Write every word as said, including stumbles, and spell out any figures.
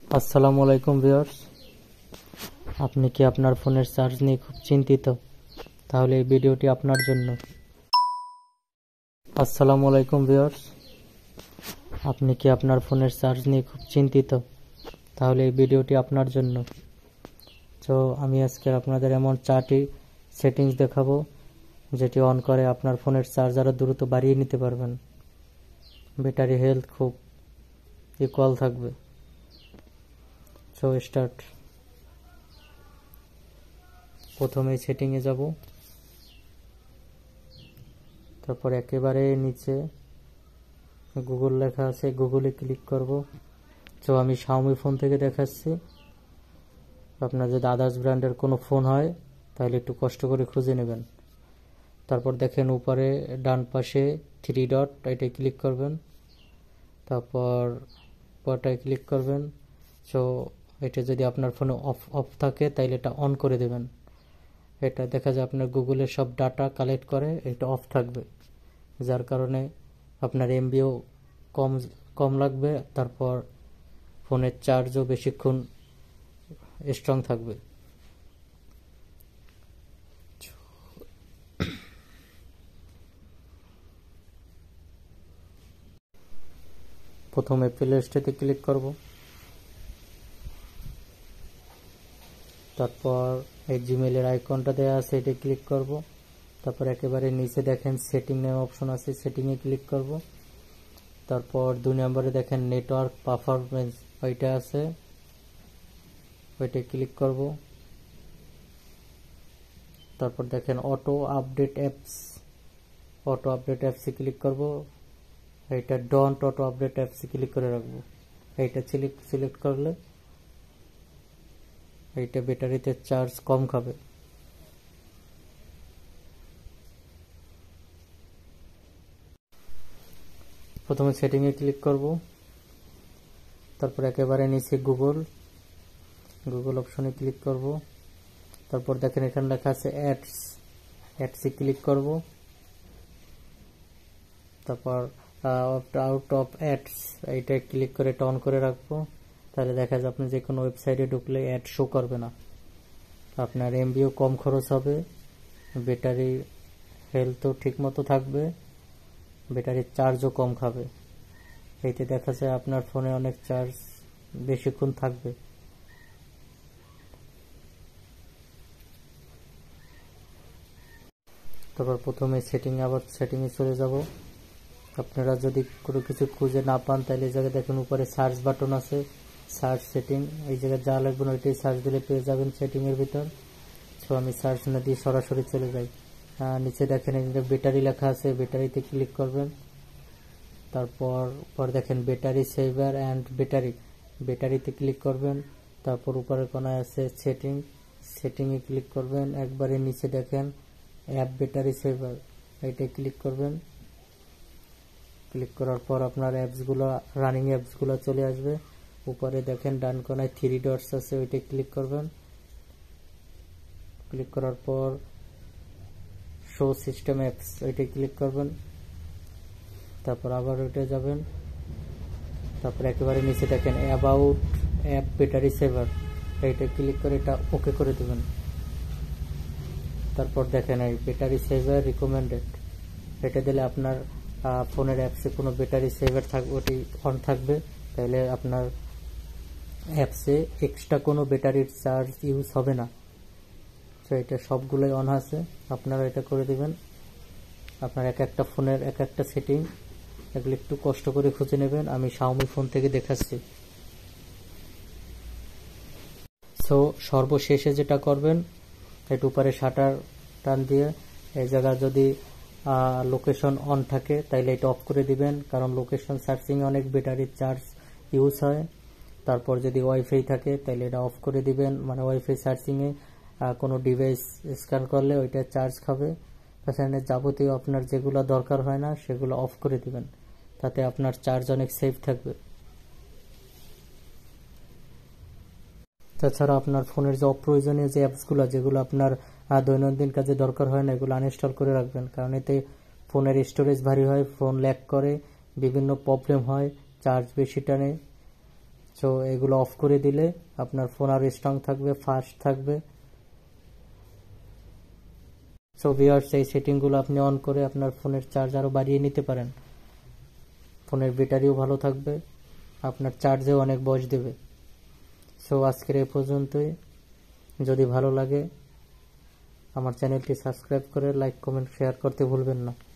আসসালামু আলাইকুম ভিউয়ার্স, আপনি কি আপনার ফোনের চার্জ নিয়ে খুব চিন্তিত? তাহলে এই ভিডিওটি আপনার জন্য। আসসালামু আলাইকুম ভিউয়ার্স, আপনি কি আপনার ফোনের চার্জ নিয়ে খুব চিন্তিত? তাহলে এই ভিডিওটি আপনার জন্য। তো আমি আজকে আপনাদের এমন চারটি সেটিংস দেখাবো যেটি অন করে আপনার ফোনের চার্জ আরও দ্রুত বাড়িয়ে নিতে পারবেন। ব্যাটারি হেলথ খুব ইকুয়াল থাকবে। So start. প্রথমে সেটিংয়ে যাব, তারপর একেবারে নিচে গুগল লেখা আছে, গুগলে ক্লিক করব। তো আমি শাওমি ফোন থেকে দেখাচ্ছি, আপনার যদি আদার্স ব্র্যান্ডের কোনো ফোন হয় তাহলে একটু কষ্ট করে খুঁজে নেবেন। তারপর দেখেন উপরে ডান পাশে থ্রি ডট, এটাই ক্লিক করবেন, তারপর পরটায় ক্লিক করবেন। সো এটা যদি আপনার ফোনে অফ অফ থাকে তাহলে এটা অন করে দেবেন। এটা দেখা যায় আপনার গুগলের সব ডাটা কালেক্ট করে, এটা অফ থাকবে, যার কারণে আপনার এমবিও কম কম লাগবে, তারপর ফোনের চার্জও বেশিক্ষণ স্ট্রং থাকবে। প্রথমে প্লে স্টোরে ক্লিক করব, তারপর এই জিমেলের আইকনটা দেওয়া আছে, এটা ক্লিক করব। তারপর একেবারে নিচে দেখেন সেটিং নেম অপশন আছে, সেটিংয়ে ক্লিক করব। তারপর দুই নম্বরে দেখেন নেটওয়ার্ক পারফরমেন্স, ওইটা আছে, ওইটা ক্লিক করব। তারপর দেখেন auto update apps, auto update অ্যাপসে ক্লিক করব। এইটা ডন্ট অটো আপডেট অ্যাপসে ক্লিক করে রাখবো। এইটা সিলেক্ট সিলেক্ট করলে এইটা ব্যাটারিতে চার্জ কম খাবে। প্রথমে সেটিংয়ে ক্লিক করব, তারপর একেবারে নিচে গুগল, গুগল অপশনে ক্লিক করব। তারপর দেখেন এখানে লেখা আছে অ্যাডস, অ্যাডসে ক্লিক করব। তারপর আউট অফ অ্যাডস, এইটা ক্লিক করে এটা অন করে রাখবো। তাহলে দেখা যায় আপনি যে কোনো ওয়েবসাইটে ঢুকলে অ্যাড শো করবে না, আপনার এমবিও কম খরচ হবে, ব্যাটারি হেলথও ঠিক মতো থাকবে, ব্যাটারির চার্জও কম খাবে। এইতে দেখা যায় আপনার ফোনে অনেক চার্জ বেশিক্ষণ থাকবে। তারপর প্রথমে সেটিং, আবার সেটিংয়ে চলে যাব। আপনারা যদি কোনো কিছু খুঁজে না পান তাহলে এই জায়গায় দেখুন উপরে সার্চ বাটন আছে, সার্চ সেটিং, এই জায়গায় যা লাগবে না ওইটাই সার্চ দিলে পেয়ে যাবেন সেটিংয়ের ভিতর। সো আমি সার্চ না দিয়ে সরাসরি চলে যাই। নিচে দেখেন ব্যাটারি লেখা আছে, ব্যাটারিতে ক্লিক করবেন। তারপর পর দেখেন ব্যাটারি সেভার অ্যান্ড ব্যাটারি, ব্যাটারিতে ক্লিক করবেন। তারপর উপরের কোনায় আছে সেটিং, সেটিংয়ে ক্লিক করবেন। একবারে নিচে দেখেন অ্যাপ ব্যাটারি সেভার, এইটাই ক্লিক করবেন। ক্লিক করার পর আপনার অ্যাপসগুলো, রানিং অ্যাপসগুলো চলে আসবে। উপরে দেখেন ডান কোনায় থ্রি ডটস আছে, ওইটাই ক্লিক করবেন। ক্লিক করার পর শো সিস্টেম অ্যাপস, ওইটাই ক্লিক করবেন। তারপর আবার ওইটা যাবেন। তারপর একেবারে নিচে দেখেন অ্যাবাউট অ্যাপ ব্যাটারি সেভার, এইটা ক্লিক করে এটা ওকে করে দেবেন। তারপর দেখেন এই ব্যাটারি সেভার রিকমেন্ডেড, এটা দিলে আপনার ফোনের অ্যাপসে কোনো ব্যাটারি সেভার থাকবে, ওটি অন থাকবে, তাহলে আপনার অ্যাপসে এক্সট্রা কোনো ব্যাটারির চার্জ ইউজ হবে না। তো এটা সবগুলোই অন আছে, আপনারা এটা করে দিবেন। আপনার এক একটা ফোনের এক একটা সেটিং, এগুলো একটু কষ্ট করে খুঁজে নেবেন। আমি শাওমি ফোন থেকে দেখাচ্ছি। সো সর্বশেষে যেটা করবেন, একটু উপরে শাটার টান দিয়ে এই জায়গায় যদি লোকেশন অন থাকে তাহলে এটা অফ করে দিবেন, কারণ লোকেশন সার্চিংয়ে অনেক ব্যাটারির চার্জ ইউজ হয়। তারপর যদি ওয়াইফাই থাকে তাহলে এটা অফ করে দিবেন, মানে ওয়াইফাই সার্চিংয়ে কোনো ডিভাইস স্ক্যান করলে ওইটা চার্জ খাবে। তাছাড়া যাবতীয় আপনার যেগুলো দরকার হয় না সেগুলো অফ করে দিবেন, তাতে আপনার চার্জ অনেক সেফ থাকবে। তাছাড়া আপনার ফোনের যে অপ্রয়োজনীয় যে অ্যাপসগুলো, যেগুলো আপনার দৈনন্দিন কাজে দরকার হয় না, এগুলো আনইনস্টল করে রাখবেন, কারণ এতে ফোনের স্টোরেজ ভারী হয়, ফোন ল্যাগ করে, বিভিন্ন প্রবলেম হয়, চার্জ বেশি টানে। সো এগুলো অফ করে দিলে আপনার ফোন আরো স্ট্রং থাকবে, ফাস্ট থাকবে। সো ভিউয়ার্স, এই সেটিংগুলো আপনি অন করে আপনার ফোনের চার্জ আরো বাড়িয়ে নিতে পারেন। ফোনের ব্যাটারিও ভালো থাকবে, আপনার চার্জেও অনেক বয়স দেবে। সো আজকের এই পর্যন্তই। যদি ভালো লাগে আমার চ্যানেলটি সাবস্ক্রাইব করে লাইক, কমেন্ট, শেয়ার করতে ভুলবেন না।